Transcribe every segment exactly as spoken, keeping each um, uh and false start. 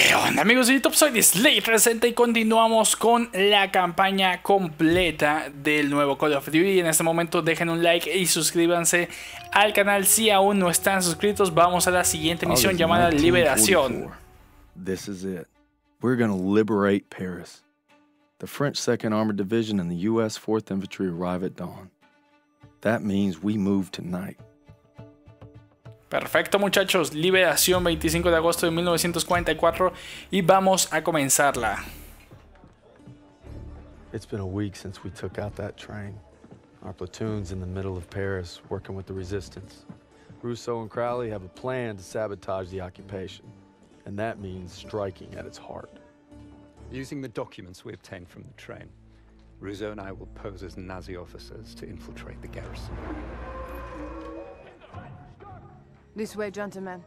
¿Qué onda, amigos de YouTube? Soy Slade Recente y continuamos con la campaña completa del nuevo Call of Duty. En este momento dejen un like y suscríbanse al canal si aún no están suscritos. Vamos a la siguiente misión llamada Liberación. This is it. We're going to liberate Paris. The French second Armored Division and the U S fourth Infantry arrive at dawn. That means we move tonight. Perfecto, muchachos, Liberación, veinticinco de agosto de mil novecientos cuarenta y cuatro, y vamos a comenzarla. It's been a week since we took out that train. Our platoon's in the middle of Paris, working with the resistance. Rousseau and Crowley have a plan to sabotage the occupation, and that means striking at its heart. Using the documents we obtained from the train, Rousseau and I will pose as Nazi officers to infiltrate the garrison. This way, gentlemen.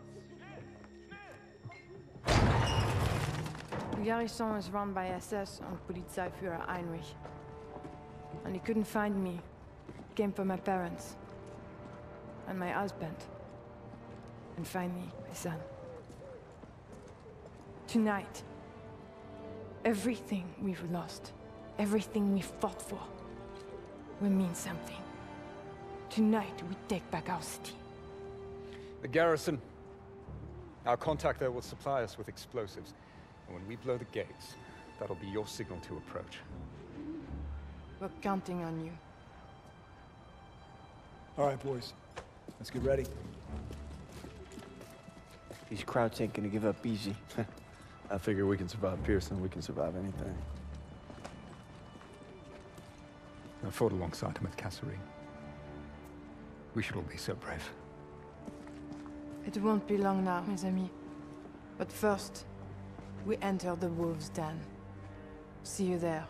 The garrison is run by S S and Polizeiführer Heinrich. And he couldn't find me. He came for my parents. And my husband. And finally, my son. Tonight, everything we've lost, everything we fought for, will mean something. Tonight, we take back our city. The garrison. Our contact there will supply us with explosives. And when we blow the gates, that'll be your signal to approach. We're counting on you. All right, boys. Let's get ready. These Krauts ain't gonna give up easy. I figure we can survive Pearson, we can survive anything. I fought alongside him at Kasserine. We should all be so brave. It won't be long now, mes amis. But first, we enter the Wolves' Den. See you there.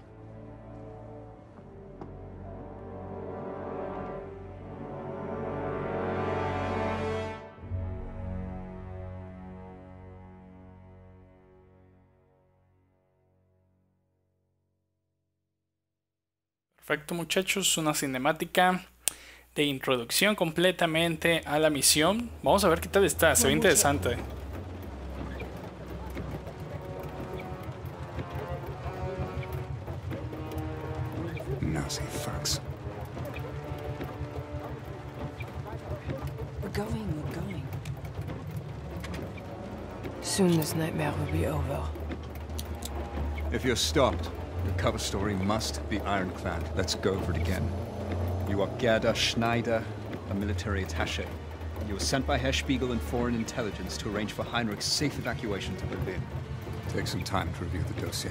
Perfecto, muchachos, una cinemática de introducción completamente a la misión. Vamos a ver qué tal está, se ve interesante. Nazi thugs. We're going, we're going. Soon this nightmare will be over. If you're stopped, the cover story must be ironclad. Let's go over it again. You are Gerda Schneider, a military attaché. You were sent by Herr Spiegel and Foreign Intelligence to arrange for Heinrich's safe evacuation to Berlin. Take some time to review the dossier.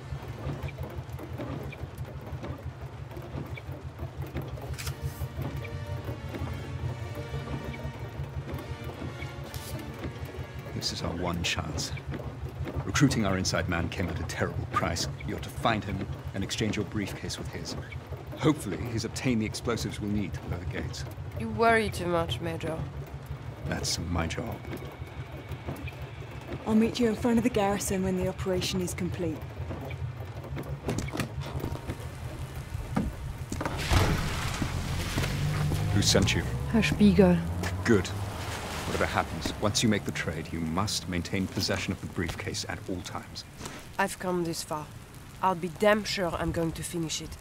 This is our one chance. Recruiting our inside man came at a terrible price. You're to find him and exchange your briefcase with his. Hopefully, he's obtained the explosives we'll need to blow the gates. You worry too much, Major. That's my job. I'll meet you in front of the garrison when the operation is complete. Who sent you? Herr Spiegel. Good. Whatever happens, once you make the trade, you must maintain possession of the briefcase at all times. I've come this far. I'll be damn sure I'm going to finish it.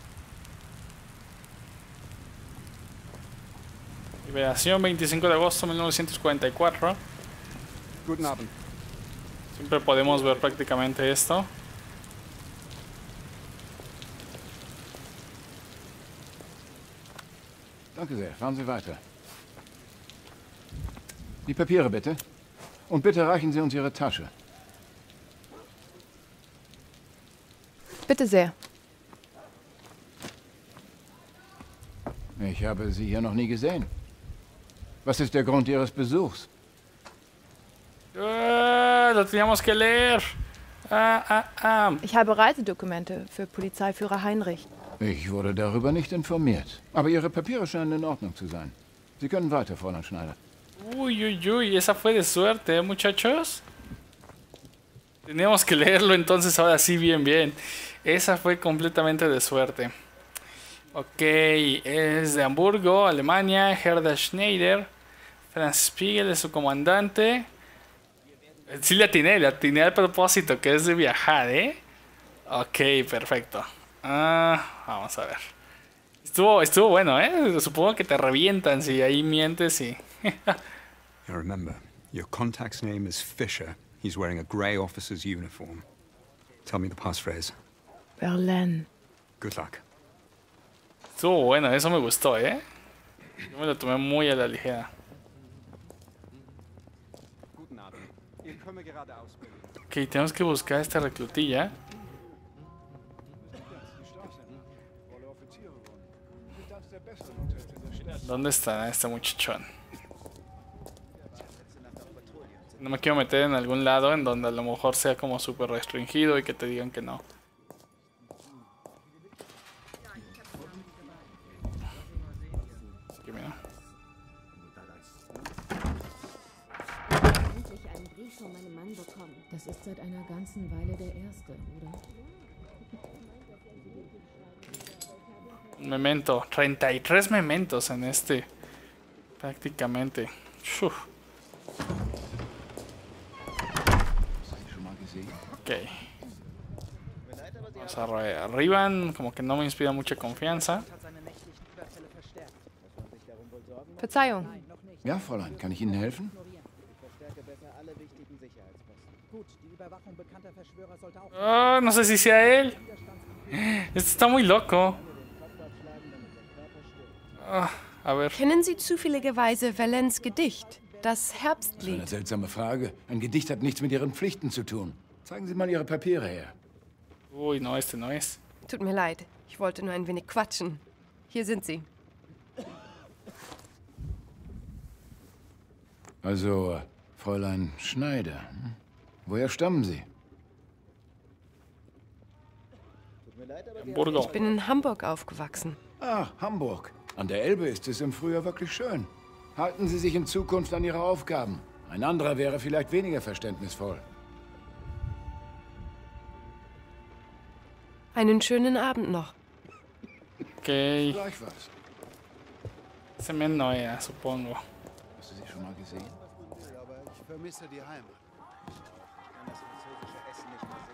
Liberación, veinticinco de agosto de mil novecientos cuarenta y cuatro. Guten Abend. Siempre podemos ver prácticamente esto. Danke sehr. Fahren Sie weiter. Die Papiere bitte. Und bitte reichen Sie uns Ihre Tasche. Bitte sehr. Ich habe Sie hier noch nie gesehen. Was ist der Grund Ihres Besuchs? Ah, lo teníamos que leer. Ah, ah, ah. Ich habe Reisedokumente für Polizeiführer Heinrich. Ich wurde darüber nicht informiert. Aber Ihre Papiere scheinen in Ordnung zu sein. Sie können weiter, Fräulein Schneider. Uy, uy, uy, esa fue de suerte, ¿eh, muchachos? Teníamos que leerlo entonces ahora sí, bien, bien. Esa fue completamente de suerte. Ok, es de Hamburgo, Alemania. Gerda Schneider. Franz Spiegel es su comandante. Sí le atiné, le atiné al propósito, que es de viajar, ¿eh? Ok, perfecto. Ah, vamos a ver. Estuvo, estuvo bueno, ¿eh? Supongo que te revientan si ahí mientes y... Now remember, your contact's name is Fisher. He's wearing a grey officer's uniform. Tell me the passphrase. Berlin. Good luck. Estuvo bueno, eso me gustó, ¿eh? Yo me lo tomé muy a la ligera. Ok, tenemos que buscar esta reclutilla. ¿Dónde está este muchachón? No me quiero meter en algún lado en donde a lo mejor sea como súper restringido y que te digan que no. Aquí, mira. Endlich einen Brief von meinem Mann bekommen. Das ist seit einer ganzen Weile der erste, oder? Memento, treinta y tres mementos en este. Prácticamente. Uf. Ok. Vamos a ver. Arriba, como que no me inspira mucha confianza. Verzeihung. Ja, Fräulein, kann ich Ihnen helfen? Oh, no sé si sea él. Esto está muy loco. Oh, a ver. Kennen Sie zufälligerweise Valens Gedicht? Das Das ist Herbstlied. eine seltsame Frage. Ein Gedicht hat nichts mit Ihren Pflichten zu tun. Zeigen Sie mal Ihre Papiere her. Uy, no, este no es. Tut mir leid. Ich wollte nur ein wenig quatschen. Hier sind sie. Also, Fräulein Schneider. hm? Woher stammen Sie? Hamburgo. Ich bin in Hamburg aufgewachsen. Ah, Hamburg. An der Elbe ist es im Frühjahr wirklich schön. Halten Sie sich in Zukunft an Ihre Aufgaben. Ein anderer wäre vielleicht weniger verständnisvoll. Einen schönen Abend noch. Ok. Gleich was. Ese men no era, supongo. Hast du sie schon mal gesehen? Aber ich vermisse die Heimat. Ich kann das französische Essen nicht mehr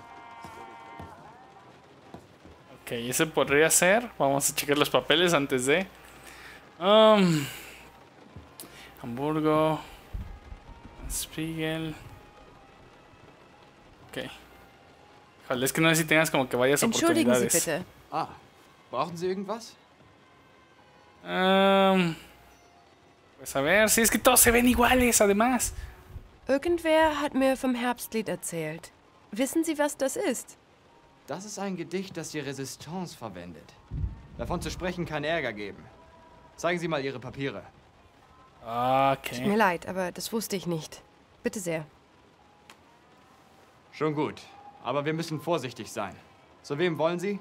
sehen. Ok, ese podría ser. Vamos a checar los papeles antes de. Um, Hamburgo. Spiegel. Ok. Híjole, es que no sé si tengas como que varias Entschuldigen Sie oportunidades. bitte. Ah, brauchen Sie irgendwas? Um, pues a ver, si es que todos se ven iguales, además. Irgendwer hat mir vom Herbstlied erzählt. Wissen Sie, was das ist? Das ist ein Gedicht, das die Resistance verwendet. Davon zu sprechen kann Ärger geben. Zeigen Sie mal Ihre Papiere. Tut mir Ok. leid, aber das wusste ich nicht. Bitte sehr. Schon gut, aber wir müssen vorsichtig sein. Zu wem wollen Sie?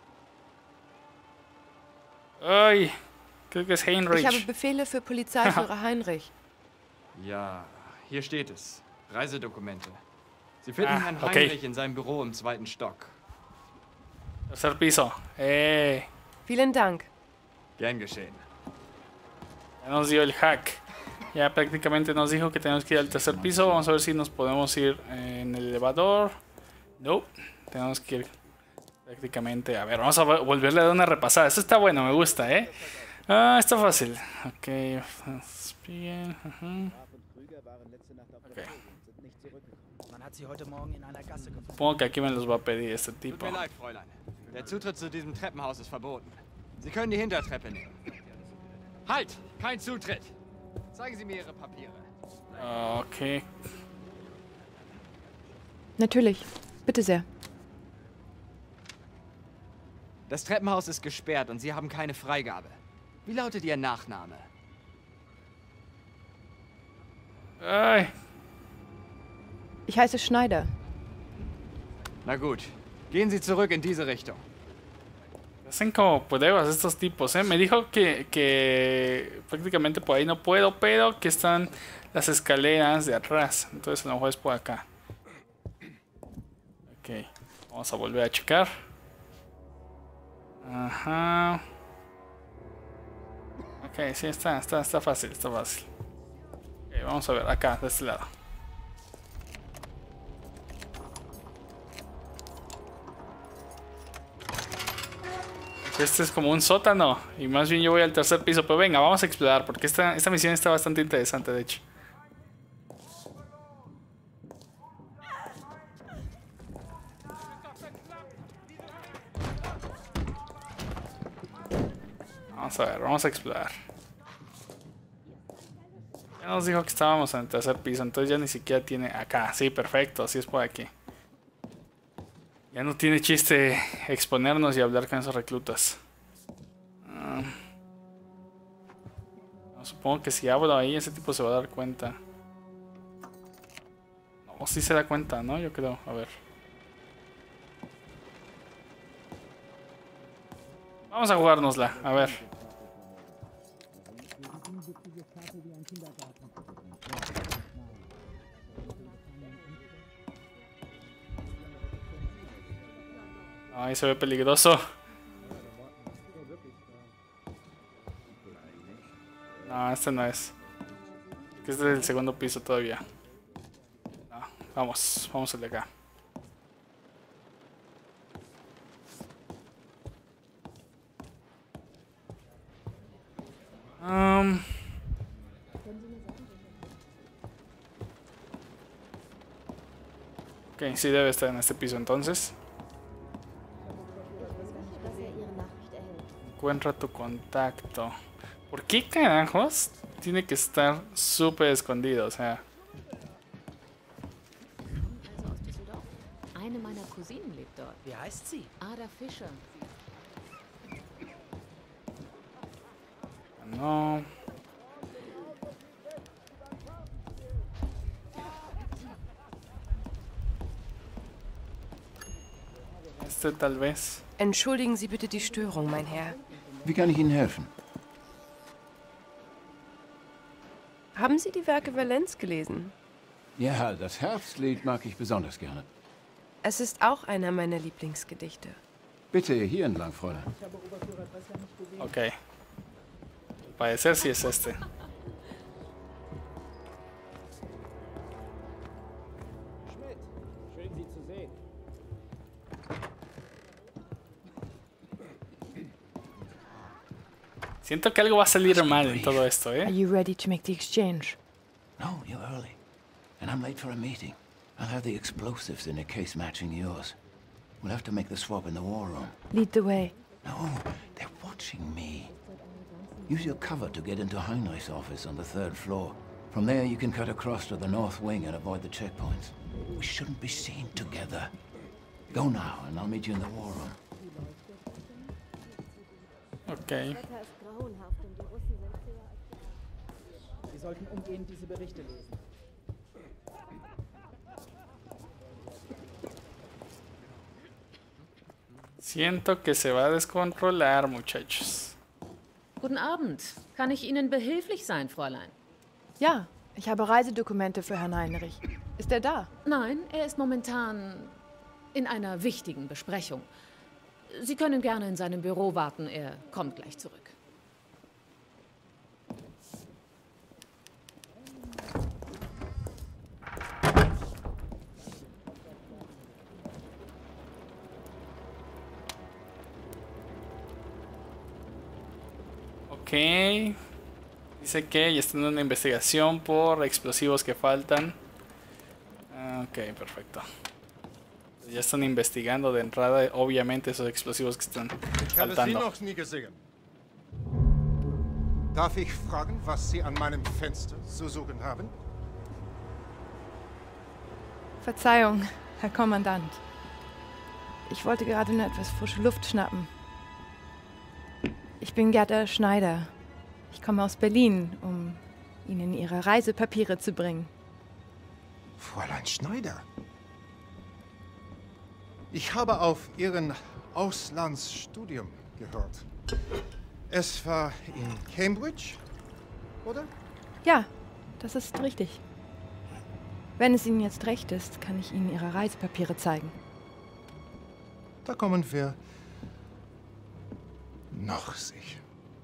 Ay, creo que es Ich habe Heinrich. Befehle für Polizeiführer Heinrich. Ja, hier steht es. Reisedokumente. Sie finden Ah, Herrn okay. Heinrich in seinem Büro im zweiten Stock. Tercer piso. Eh, Vielen Dank. Gern geschehen. ya nos dio el hack. Ya prácticamente nos dijo que tenemos que ir al tercer piso. Vamos a ver si nos podemos ir en el elevador. No, tenemos que ir prácticamente. A ver, vamos a volverle a dar una repasada. Esto está bueno, me gusta, ¿eh? Ah, está fácil. Ok. Bien. Uh-huh. Okay. Supongo que aquí me los va a pedir este Tut tipo. mir leid, Fräulein. Der Zutritt zu diesem Treppenhaus ist verboten. Sie können die Hintertreppe nehmen. Halt! Kein Zutritt! Zeigen Sie mir Ihre Papiere. Ok. Natürlich. Bitte sehr. Das Treppenhaus ist gesperrt und Sie haben keine Freigabe. Wie lautet Ihr Nachname? Ay. Ich heiße Schneider. Na gut, gehen Sie zurück in diese Richtung. Hacen como pruebas estos tipos, ¿eh? Me dijo que, que prácticamente por ahí no puedo, pero que están las escaleras de atrás. Entonces a lo mejor es por acá. Ok, vamos a volver a checar. Ajá. Ok, sí, está, está, está fácil, está fácil. Ok, vamos a ver, acá, de este lado. Este es como un sótano. Y más bien yo voy al tercer piso. Pero venga, vamos a explorar. Porque esta, esta misión está bastante interesante, de hecho. Vamos a ver, vamos a explorar. Ya nos dijo que estábamos en el tercer piso. Entonces ya ni siquiera tiene acá. Sí, perfecto, así es por aquí. Ya no tiene chiste exponernos y hablar con esos reclutas. Uh, no, supongo que si hablo ahí, ese tipo se va a dar cuenta. No, sí se da cuenta, ¿no? Yo creo. A ver. Vamos a jugárnosla. A ver. Ahí se ve peligroso. No, este no es. Este es del segundo piso todavía. No, vamos, vamos al de acá. Um, ok, sí debe estar en este piso entonces. Encuentra tu contacto. ¿Por qué carajos tiene que estar súper escondido? O sea. Eine meiner Cousinen lebt dort. Wie heißt sie? Ada Fischer. No. Este tal vez. Entschuldigen Sie bitte die Störung, mein Herr. Wie kann ich Ihnen helfen? Haben Sie die Werke Valenz gelesen? Ja, das Herbstlied mag ich besonders gerne. Es ist auch einer meiner Lieblingsgedichte. Bitte, hier entlang, Fräulein. Okay. Al parecer sí es este. Siento que algo va a salir mal en todo esto, ¿eh? Are you ready to make the exchange? No, you're early. And I'm late for a meeting. I'll have the explosives in a case matching yours. We'll have to make the swap in the war room. Lead the way. No, they're watching me. Use your cover to get into Heinrich's office on the third floor. From there, you can cut across to the north wing and avoid the checkpoints. We shouldn't be seen together. Go now, and I'll meet you in the war room. Okay. Sie sollten umgehend diese Berichte lesen. Siento que se va a descontrolar, muchachos. Guten Abend. Kann ich Ihnen behilflich sein, Fräulein? Ja, ich habe Reisedokumente für Herrn Heinrich. Ist er da? Nein, er ist momentan in einer wichtigen Besprechung. Sie können gerne in seinem Büro warten, er kommt gleich zurück. Ok. Dice que ya están en una investigación por explosivos que faltan. Ok, perfecto. Ya están investigando de entrada, obviamente, esos explosivos que están Ich habe Sie faltando. noch nie gesehen. Darf ich fragen, was Sie an meinem Fenster zu suchen haben? Verzeihung, Herr Kommandant. Ich wollte gerade nur etwas frische Luft schnappen. Ich bin Gerda Schneider. Ich komme aus Berlin, um Ihnen Ihre Reisepapiere zu bringen. Fräulein Schneider. Ich habe auf Ihren Auslandsstudium gehört. Es war in Cambridge, oder? Ja, das ist richtig. Wenn es Ihnen jetzt recht ist, kann ich Ihnen Ihre Reisepapiere zeigen. Da kommen wir noch sicher.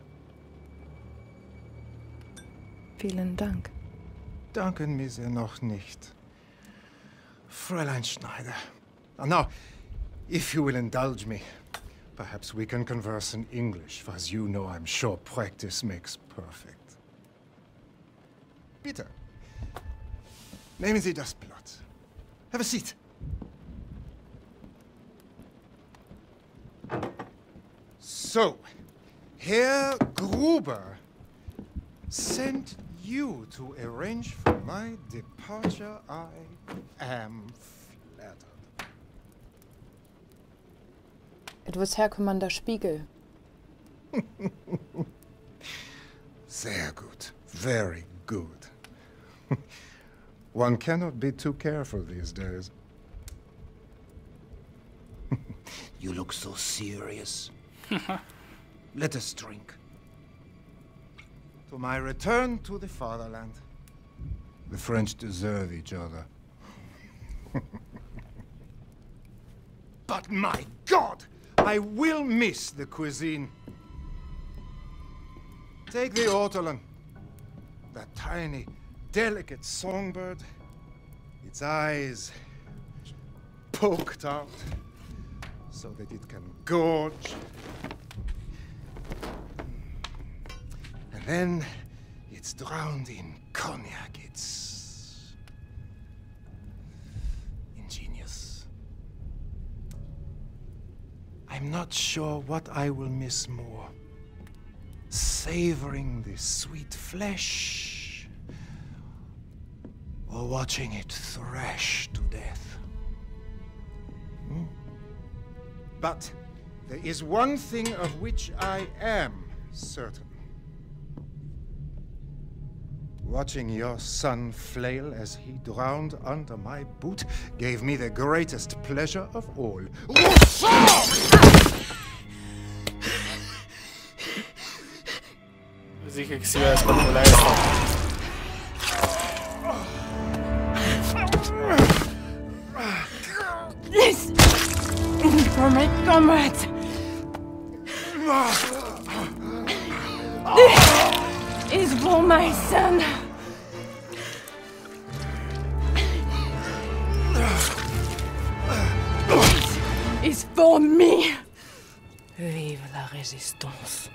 Vielen Dank. Danken mir sehr noch nicht. Fräulein Schneider. Oh, now, if you will indulge me, Perhaps we can converse in English, for as you know, I'm sure practice makes perfect. Bitte. Nehmen Sie das Blatt. Have a seat. So, Herr Gruber sent you to arrange for my departure. I am flattered. It was Herr Commander Spiegel. Sehr gut. Very good. One cannot be too careful these days. You look so serious. Let us drink. To my return to the fatherland. The French deserve each other. But my God! I will miss the cuisine. Take the ortolan. That tiny, delicate songbird. Its eyes poked out so that it can gorge. And then it's drowned in cognac. It's ingenious. I'm not sure what I will miss more. Savoring the sweet flesh, or watching it thrash to death. Hmm? But there is one thing of which I am certain. Watching your son flail as he drowned under my boot gave me the greatest pleasure of all. Les dije que se iba a descontrolar esto. This is for my comrades. This is for my son. This is for me. Vive la résistance.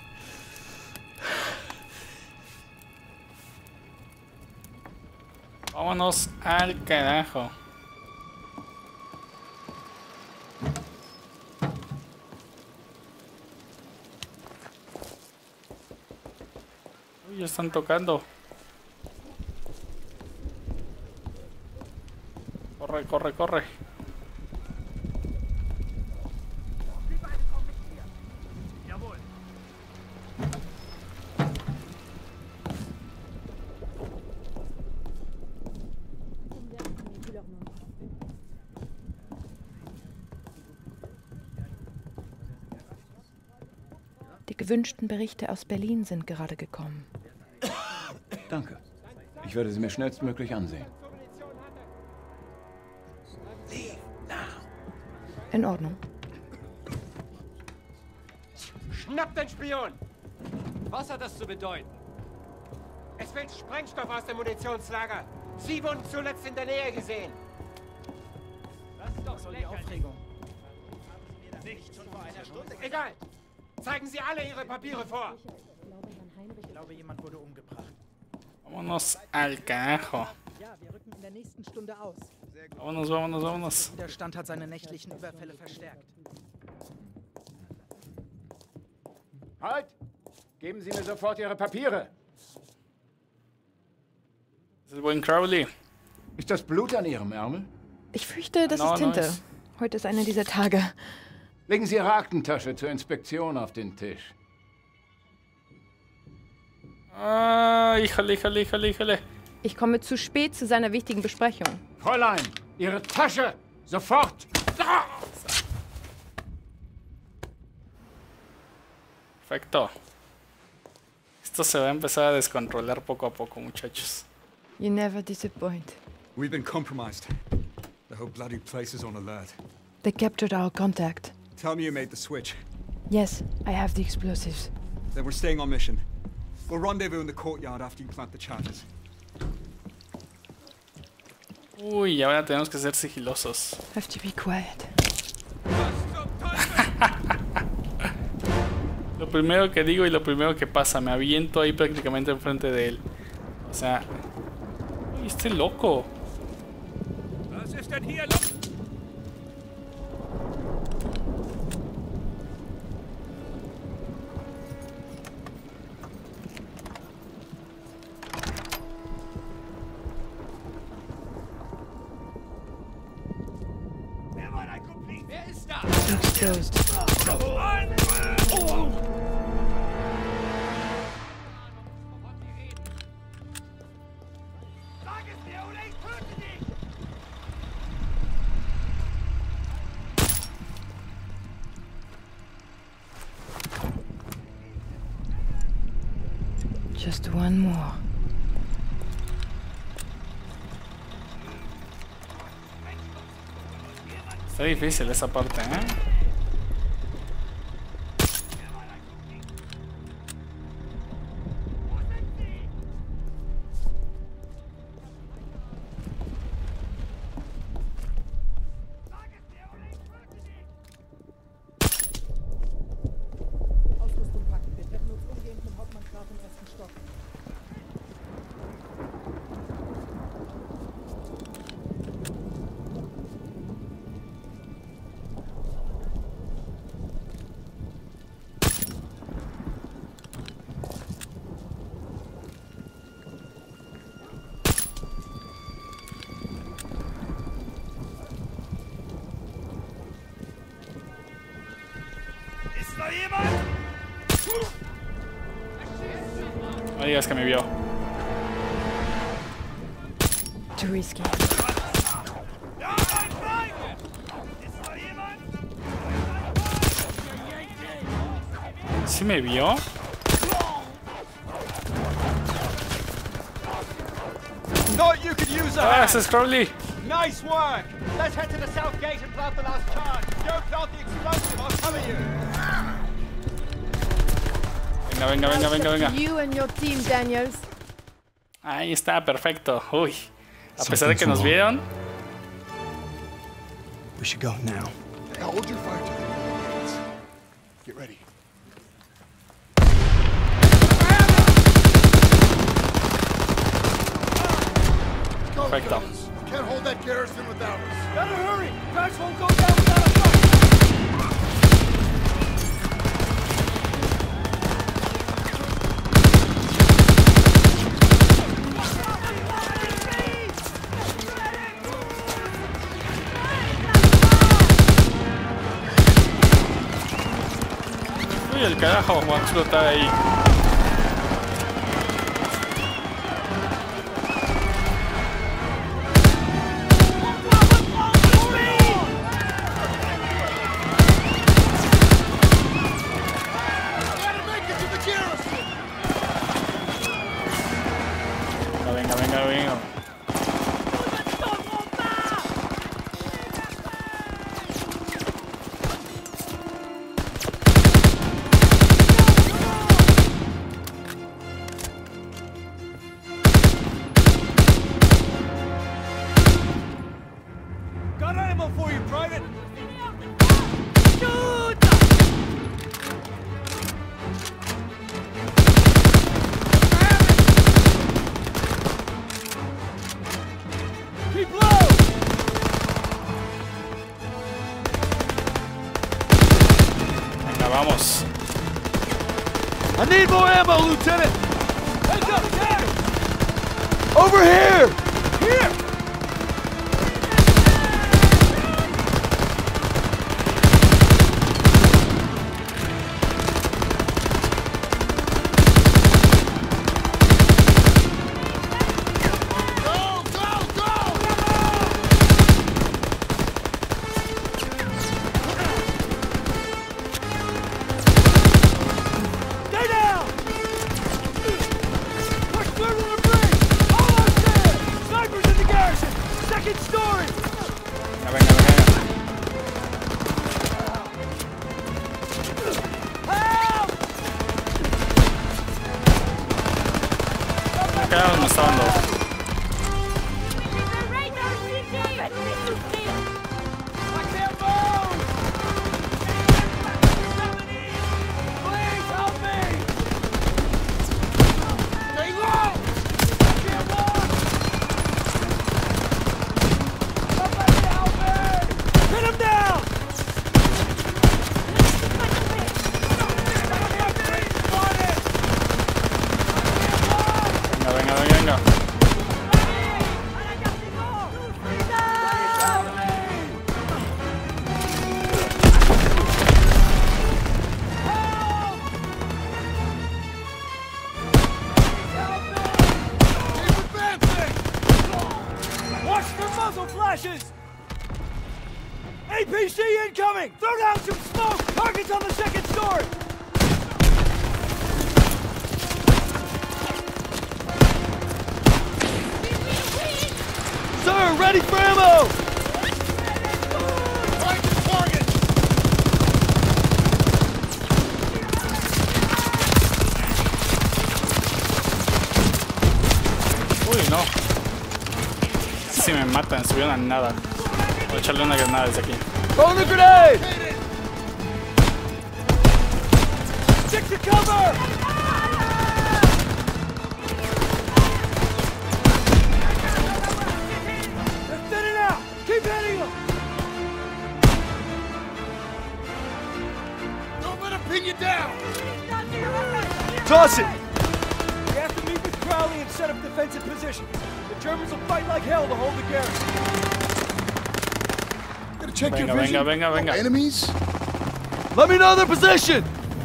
Vámonos al carajo. Uy, ya están tocando. Corre, corre, corre. Die gewünschten Berichte aus Berlin sind gerade gekommen. Danke. Ich werde sie mir schnellstmöglich ansehen. In Ordnung. Schnappt den Spion! Was hat das zu bedeuten? Es fällt Sprengstoff aus dem Munitionslager. Sie wurden zuletzt in der Nähe gesehen. Das ist doch so die Aufregung. Nicht schon vor einer Stunde. Egal! Zeigen Sie alle Ihre Papiere vor! Ich glaube, jemand wurde umgebracht. Vámonos al carajo. Ja, wir rücken in der nächsten Stunde aus. Vámonos, vámonos, vámonos. Der Widerstand hat seine nächtlichen Überfälle verstärkt. Halt! Geben Sie mir sofort Ihre Papiere! Das ist el buen Crowley. Ist das Blut an Ihrem Ärmel? Ich fürchte, das No, ist Tinte. nice. Heute ist einer dieser Tage. Legen Sie Ihre Aktentasche zur Inspektion auf den Tisch. Ah, híjole, híjole, híjole, híjole. Ich komme zu spät zu seiner wichtigen Besprechung. Fräulein, Ihre Tasche! Sofort! Perfecto. Esto se va a empezar a descontrolar poco a poco, muchachos. You never disappoint. We've been compromised. The whole bloody place is on alert. They captured our contact. Tell me you made the switch. Yes, I have the explosives. Then we're staying on mission. We'll rendezvous in the courtyard after you plant the charges. Uy, ahora tenemos que ser sigilosos. Have to be quiet. Lo primero que digo y lo primero que pasa, me aviento ahí prácticamente enfrente de él. O sea... ¡Uy, este loco! Exposed. Just one more. Está difícil esa parte, ¿eh? Ausrüstung packen. Wir treffen uns umgehend mit Hauptmann Graf im ersten Stock. No digas que me vio. Too risky. ¿Sí me vio? Thought you could use a Ah, hand. ese es Crowley. Nice work. Let's head to the south gate and plant the last charge. Don't plant the explosive. I'll cover you. Venga, venga, venga, venga, venga. You and your team, Daniels. Ahí está, perfecto. Uy. A pesar de que nos vieron. We should go now. Now hold your fire to the hands. Get ready. Perfecto. Can't hold that garrison without us. Better hurry. Guards won't go down without a fight. Uy, el carajo, va a explotar ahí. Venga, venga, venga. Got ammo for you, Private. Keep low. Venga, vamos. I need more ammo, Lieutenant. Heads up, there. Over here. Here. Stay down. Push through to the bridge. Almost there. Snipers in the gap. A P C incoming! Throw down some smoke! Targets on the second story! Sir, ready for ammo! Find the target! Uy, no. Si me matan, subieron a nada. Voy a echarle una granada desde aquí. Throwing a grenade! Stick to cover! They're thinning out! Keep hitting them! Don't let them pin you down! Toss it! We have to meet with Crowley and set up defensive positions. The Germans will fight like hell to hold the garrison. Check venga, your vision. venga, venga, venga. No enemies? Let me know their position!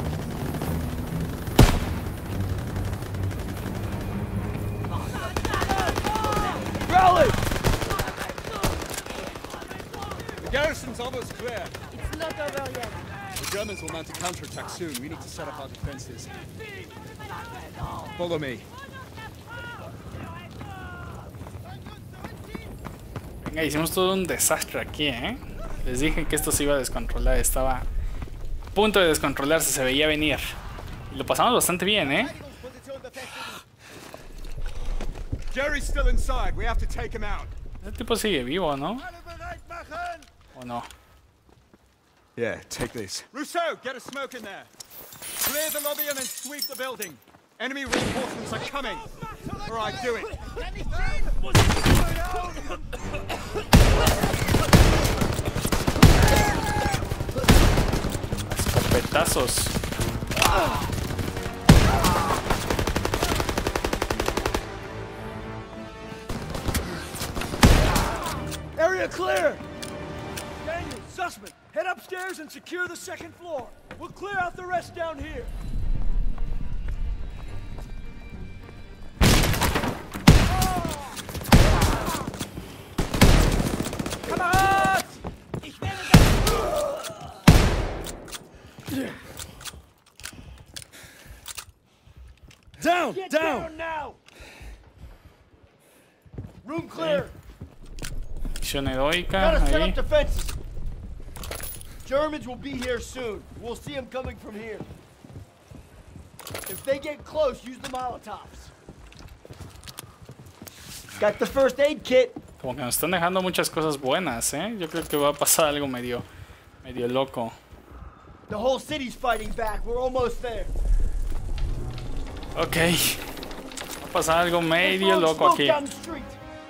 Rally! The garrison's almost clear. It's not over yet. The Germans will mount a counterattack soon. We need to set up our defenses. Follow me. Venga, hicimos todo un desastre aquí, ¿eh? Les dije que esto se iba a descontrolar. Estaba a punto de descontrolarse, se veía venir. Y lo pasamos bastante bien, ¿eh? Jerry's still inside. We have to take him out. El tipo sigue vivo, ¿no? ¿O no? Yeah, take this. Rousseau, get a smoke in there. Clear the lobby and then sweep the building. Enemy reinforcements are coming. All right, do it. Escopetazos. Area clear! Daniel, Sussman, head upstairs and secure the second floor. We'll clear out the rest down here. Come on! Ich werde Down! Get down! down now! Room clear! Misión heroica, Gotta set ahí. up defenses. Germans will be here soon. We'll see them coming from here. If they get close, use the Molotovs. Got the first aid kit. Como que nos están dejando muchas cosas buenas, ¿eh? Yo creo que va a pasar algo medio, medio loco. The whole city's fighting back. We're almost there. Ok. Va a pasar algo medio loco aquí. Down the street.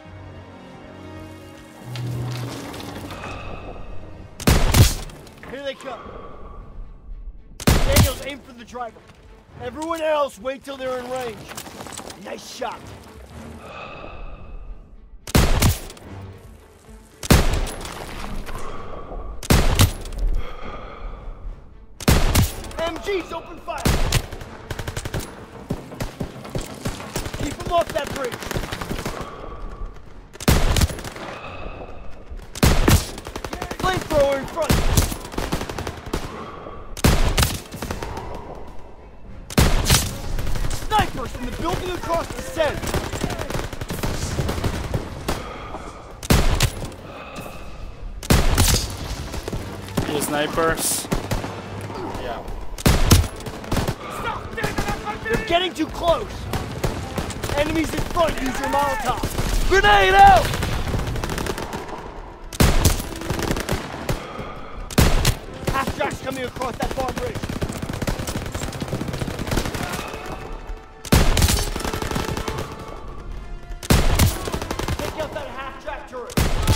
Here they come. Daniels, aim for the driver. Everyone else, wait till they're in range. Nice shot. M Gs, open fire. Keep them off that bridge. Flamethrower in front. Snipers in the building across the center. Two snipers. Yeah. They're getting too close. Enemies in front, use your Molotov. Grenade out! Half-track's coming across that far bridge. Take out that half-track turret.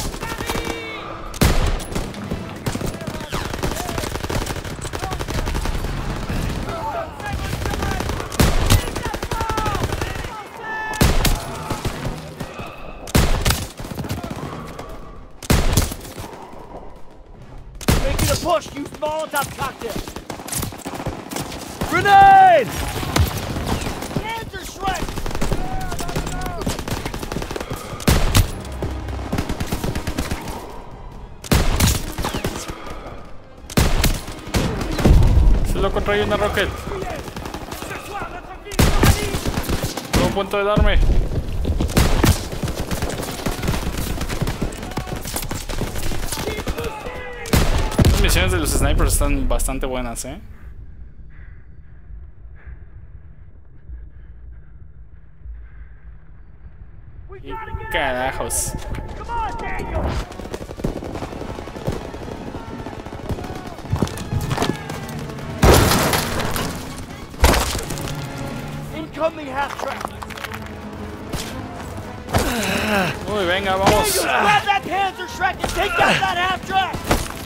Making a push, use the Molotov cocktail. Grenade! Hands are shredded. solo contra una rocket. Estuvo a punto de darme. Las misiones de los snipers están bastante buenas, eh. Y carajos. Incoming half track. Uy, venga, vamos. Grab that Panzer track and take down that half track.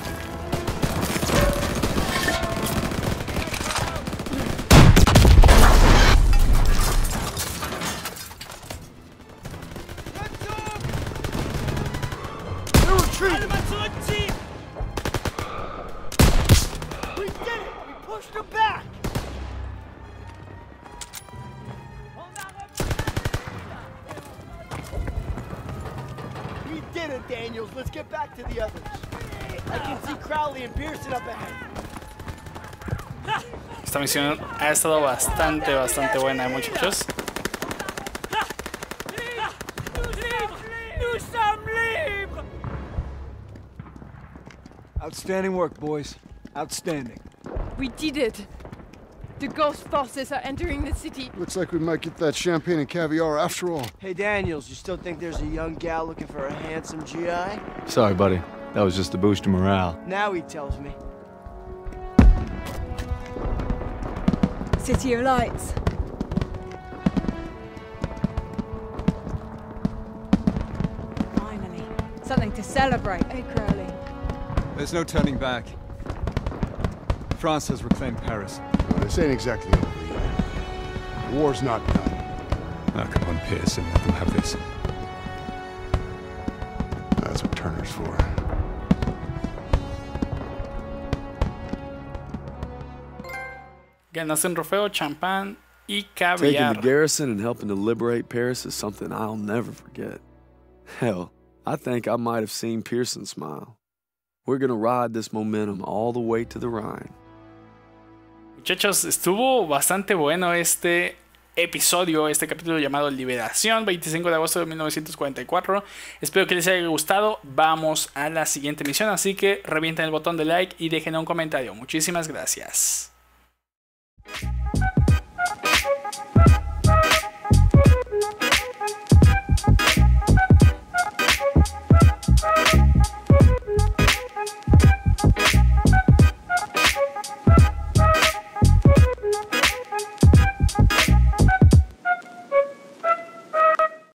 We did it! We pushed them back! We did it, Daniels. Let's get back to the others. I can see Crowley and Pearson up ahead. Esta misión ha estado bastante, bastante buena, muchachos. Outstanding work, boys. Outstanding. We did it. The ghost forces are entering the city. Looks like we might get that champagne and caviar after all. Hey, Daniels, you still think there's a young gal looking for a handsome G I? Sorry, buddy. That was just to boost your morale. Now he tells me. City of Lights. Finally. Something to celebrate. Hey, Crowley. There's no turning back. France has reclaimed Paris. No, this ain't exactly over yet. The war's not done. Now come on, Pearson, let them have this. That's what Turner's for. Ganaste un trofeo, champán y Taking caviar. the garrison and helping to liberate Paris is something I'll never forget. Hell, I think I might have seen Pearson smile. We're gonna ride this momentum all the way to the Rhine. Muchachos, estuvo bastante bueno este episodio, este capítulo llamado Liberación, veinticinco de agosto de mil novecientos cuarenta y cuatro. Espero que les haya gustado. Vamos a la siguiente misión, así que revienten el botón de like y dejen un comentario. Muchísimas gracias.